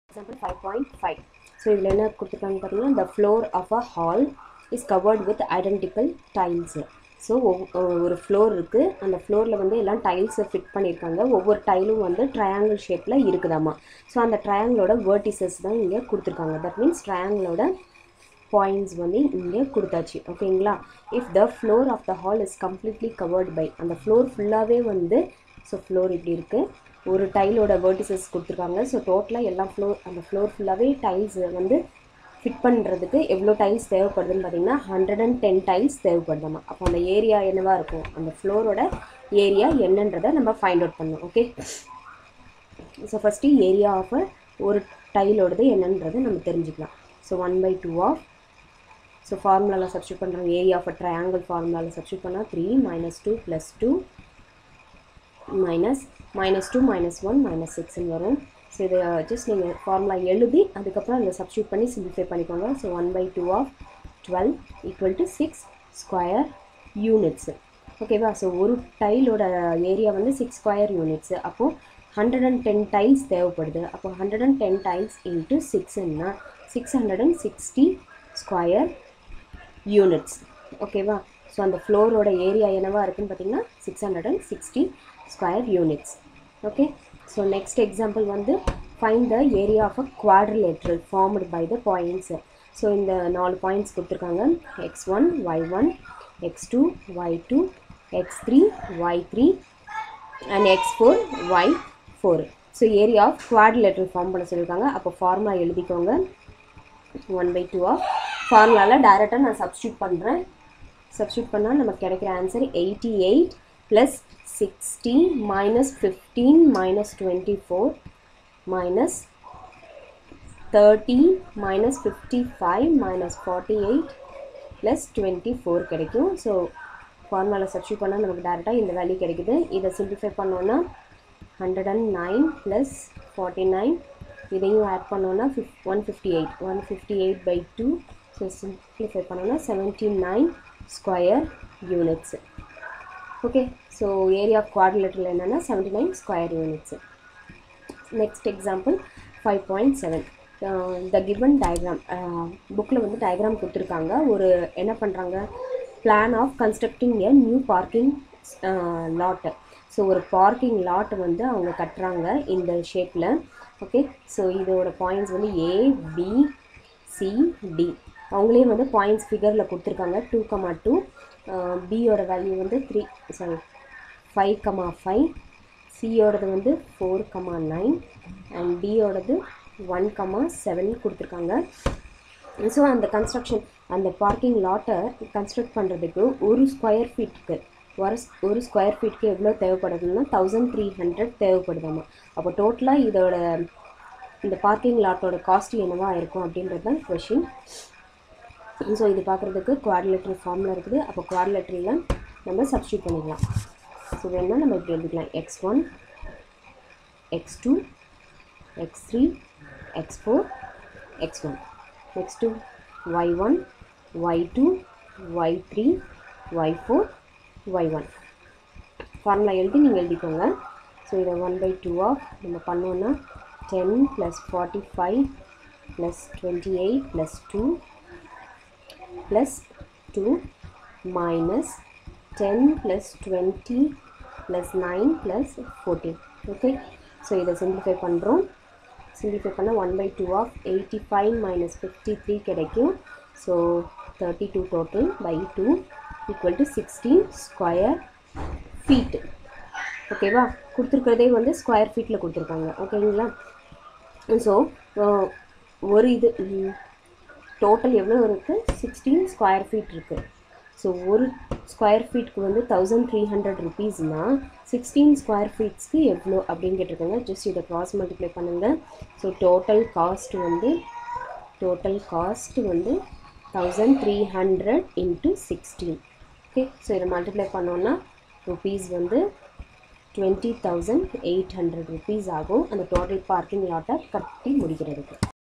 Example 5.5. So இதில் என்ன கொடுத்துருக்காங்க பார்த்தீங்கன்னா the floor of a hall is covered with identical tiles. So ஒரு ஃப்ளோர் இருக்குது, அந்த ஃப்ளோரில் வந்து எல்லாம் டைல்ஸை ஃபிட் பண்ணியிருக்காங்க. ஒவ்வொரு டைலும் வந்து ட்ரையாங்கிள் ஷேப்பில் இருக்குதாம்மா. ஸோ அந்த ட்ரையாங்கிளோட வேர்டிசஸ் தான் இங்கே கொடுத்துருக்காங்க. தட் மீன்ஸ் ட்ரையாங்கிளோட பாயிண்ட்ஸ் வந்து இங்கே கொடுத்தாச்சு. ஓகேங்களா? If the floor of the hall is completely covered by, அந்த ஃப்ளோர் ஃபுல்லாகவே வந்து, ஸோ ஃப்ளோர் இப்படி இருக்குது, ஒரு டைலோட வேர்டிசஸ் கொடுத்துருக்காங்க. ஸோ டோட்டலாக எல்லா அந்த ஃப்ளோர் ஃபுல்லாகவே டைல்ஸ் வந்து ஃபிட் பண்ணுறதுக்கு எவ்வளோ டைல்ஸ் தேவைப்படுதுன்னு பார்த்தீங்கன்னா 110 டைல்ஸ் தேவைப்படுதாம்மா. அப்போ அந்த ஏரியா என்னவா இருக்கும், அந்த ஃப்ளோரோட ஏரியா என்னன்றதை நம்ம ஃபைண்ட் அவுட் பண்ணணும். Okay, so first area of ஒரு டைலோடது என்னன்றதை நம்ம தெரிஞ்சுக்கலாம். ஸோ 1/2 ஆஃப், ஸோ ஃபார்முலாவில் சப்ஸ்டியூட் பண்ணுறோம். ஏரியா ஆஃப் அ ட்ரையாங்கிள் ஃபார்முலாவில் சப்ஸ்டியூட் பண்ணால் 3 - 2 + 2 -2 -1 -6 வரும். ஸோ இதை ஜஸ்ட் நீங்கள் ஃபார்முலா எழுதி அதுக்கப்புறம் அதை சப்ஸ்டியூட் பண்ணி சிம்பிளிஃபை பண்ணிக்கோங்க. So 1/2 of 12 = 6 square units. ஓகேவா? ஸோ ஒரு டைலோட ஏரியா வந்து 6 ஸ்கொயர் யூனிட்ஸு. அப்போது 110 டைல்ஸ் தேவைப்படுது. அப்போ 110 டைல்ஸ் இன்ட்டு 6ன்னா 660 ஸ்கொயர் யூனிட்ஸ். ஓகேவா? ஸோ அந்த ஃப்ளோரோட ஏரியா என்னவா இருக்குன்னு பார்த்தீங்கன்னா 660 square units. Okay, so next example வந்து find the area of a quadrilateral formed by the points. So இந்த 4 பாயிண்ட்ஸ் கொடுத்துருக்காங்க. x1 y1, x2 y2, x3 y3 and x4 y4. So area of quadrilateral form பண்ண சொல்லியிருக்காங்க. அப்போ formula எழுதிக்கோங்க. 1/2 of ஃபார்முலாவில் டைரெக்டாக நான் சப்ஸ்டியூட் பண்ணுறேன். சப்ஸ்டியூட் பண்ணால் நமக்கு கிடைக்கிற ஆன்சர் 88 + 60 - 15 - 24 - 30 - 55 - 48 + 24 கிடைக்கும். ஸோ ஃபார்முலாவில் சப்ஸ்டியூட் பண்ணால் நமக்கு டேரெக்டாக இந்த வேல்யூ கிடைக்குது. இதை சிம்பிளிஃபை பண்ணோன்னா 109 + 49, இதையும் ஆட் பண்ணோன்னா 158. 158/2. ஸோ சிம்பிளிஃபை பண்ணோன்னா 79 square units. Okay, so area of quadrilateral என்னென்னா 79 square units. Next example 5.7. The given diagram, புக்கில் வந்து டயக்ராம் கொடுத்துருக்காங்க. ஒரு என்ன பண்ணுறாங்க, plan of constructing a new parking lot. So ஒரு பார்க்கிங் லாட் வந்து அவங்க கட்டுறாங்க இந்த ஷேப்பில். ஓகே, ஸோ இதோட பாயிண்ட்ஸ் வந்து A, B, C, D. அவங்களே வந்து பாயிண்ட்ஸ் ஃபிகரில் கொடுத்துருக்காங்க. 2,2, பியோட வேல்யூ வந்து 5,5, சியோடது வந்து 4,9 அண்ட் டியோடது 1,7 கொடுத்துருக்காங்க. ஸோ அந்த கன்ஸ்ட்ரக்ஷன், அந்த பார்க்கிங் லாட்டை கன்ஸ்ட்ரக்ட் பண்ணுறதுக்கு ஒரு ஸ்கொயர் ஃபீட்டுக்கு எவ்வளோ தேவைப்படுதுன்னா 1300 தேவைப்படுதாம்மா. அப்போ டோட்டலாக இதோட இந்த பார்க்கிங் லாட்டோட காஸ்ட் என்னவா இருக்கும் அப்படின்றது தான் கொஷின். ஸோ இது பார்க்குறதுக்கு குவாட்ரிலேட்ரல் ஃபார்முலா இருக்குது. அப்போ குவாட்ரிலேட்ரலில் நம்ம சப்ஸ்டியூட் பண்ணிக்கலாம். ஸோ வேணும்னா நம்ம இப்படி எழுதிக்கலாம். x1 x2 x3 x4 x1, next y1 y2 y3 y4 y1. Formula எழுதி நீங்கள் எழுதிக்கோங்க. ஸோ இதை 1/2 ஆஃப் நம்ம பண்ணோன்னா 10 + 45 + 28 + 2 + 2 - 10 + 20 + 9 + 14. ஓகே, ஸோ இதை சிம்பிளிஃபை பண்ணுறோம். சிம்பிளிஃபை பண்ணால் 1/2 ஆஃப் 85 - 53 கிடைக்கும். So 32 total /2 = 16 square feet. ஓகேவா? கொடுத்துருக்கிறதே வந்து ஸ்கொயர் ஃபீட்டில் கொடுத்துருக்காங்க. ஓகேங்களா? ஸோ ஒரு இது டோட்டல் எவ்வளோ இருக்குது, 16 ஸ்கொயர் ஃபீட் இருக்குது. ஸோ ஒரு ஸ்கொயர் ஃபீட்டுக்கு வந்து 1300 ருபீஸ்னால் 16 ஸ்கொயர் ஃபீட்ஸ்க்கு எவ்வளோ அப்படின்னு கேட்டிருக்காங்க. ஜஸ்ட் இதை க்ராஸ் மல்டிப்ளை பண்ணுங்கள். ஸோ டோட்டல் காஸ்ட் வந்து 1300 × 16. ஓகே, ஸோ இதை மல்டிப்ளை பண்ணோன்னா ருபீஸ் வந்து 20,800 ருபீஸ் ஆகும் அந்த டோட்டல் பார்க்கிங் லாட்டை கட்டி முடிக்கிறதுக்கு.